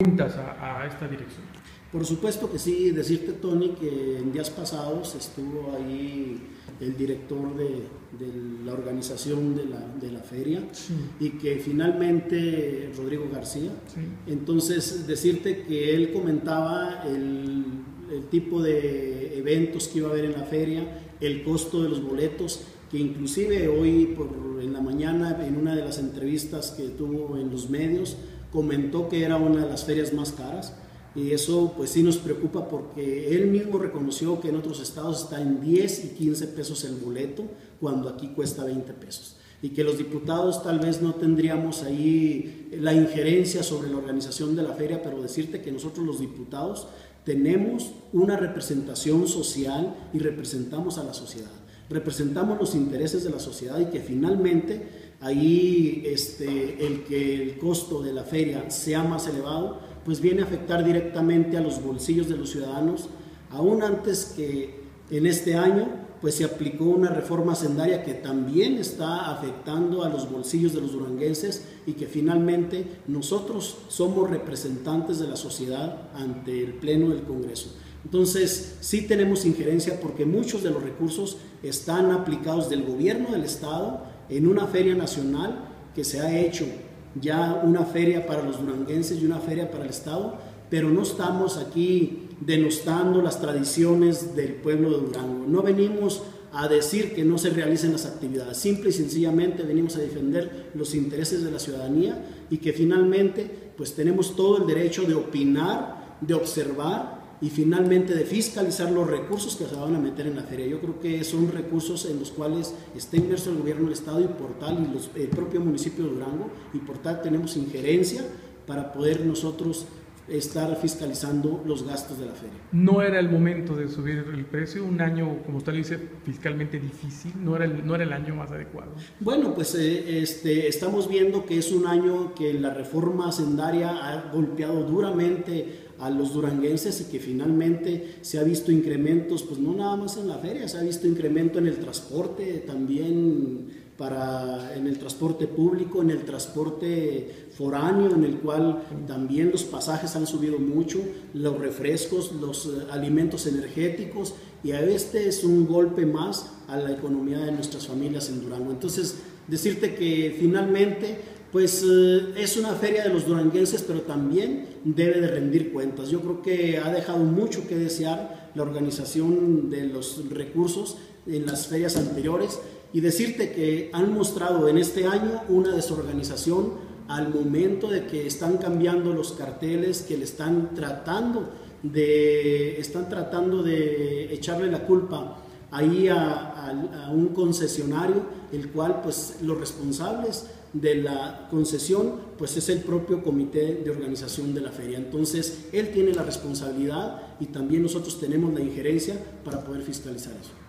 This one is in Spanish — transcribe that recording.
preguntas a esta dirección? Por supuesto que sí, decirte, Tony, que en días pasados estuvo ahí el director de la organización de la feria, Sí. y que finalmente, Rodrigo García, Sí. entonces decirte que él comentaba el tipo de eventos que iba a haber en la feria, el costo de los boletos, que inclusive hoy en la mañana en una de las entrevistas que tuvo en los medios comentó que era una de las ferias más caras. Y eso pues sí nos preocupa, porque él mismo reconoció que en otros estados está en 10 y 15 pesos el boleto, cuando aquí cuesta 20 pesos. Y que los diputados tal vez no tendríamos ahí la injerencia sobre la organización de la feria, pero decirte que nosotros los diputados tenemos una representación social y representamos a la sociedad. Representamos los intereses de la sociedad, y que finalmente ahí el que el costo de la feria sea más elevado pues viene a afectar directamente a los bolsillos de los ciudadanos, aún antes que en este año pues se aplicó una reforma hacendaria que también está afectando a los bolsillos de los duranguenses, y que finalmente nosotros somos representantes de la sociedad ante el Pleno del Congreso. Entonces sí tenemos injerencia, porque muchos de los recursos están aplicados del gobierno del estado en una feria nacional que se ha hecho ya, una feria para los duranguenses y una feria para el estado, pero no estamos aquí denostando las tradiciones del pueblo de Durango. No venimos a decir que no se realicen las actividades, simple y sencillamente venimos a defender los intereses de la ciudadanía, y que finalmente pues tenemos todo el derecho de opinar, de observar y finalmente de fiscalizar los recursos que se van a meter en la feria. Yo creo que son recursos en los cuales está inmerso el gobierno del estado, y por tal, y el propio municipio de Durango, y por tal tenemos injerencia para poder nosotros estar fiscalizando los gastos de la feria. No era el momento de subir el precio, un año, como usted lo dice, fiscalmente difícil, no era el año más adecuado. Bueno, pues estamos viendo que es un año que la reforma hacendaria ha golpeado duramente a los duranguenses, y que finalmente se ha visto incrementos, pues no nada más en la feria, se ha visto incremento en el transporte también, en el transporte público, en el transporte foráneo, en el cual también los pasajes han subido mucho, los refrescos, los alimentos energéticos, y es un golpe más a la economía de nuestras familias en Durango. Entonces, decirte que finalmente pues es una feria de los duranguenses, pero también debe de rendir cuentas. Yo creo que ha dejado mucho que desear la organización de los recursos en las ferias anteriores, y decirte que han mostrado en este año una desorganización al momento de que están cambiando los carteles, que le están tratando de echarle la culpa ahí a un concesionario, el cual pues los responsables de la concesión pues es el propio comité de organización de la feria. Entonces él tiene la responsabilidad, y también nosotros tenemos la injerencia para poder fiscalizar eso.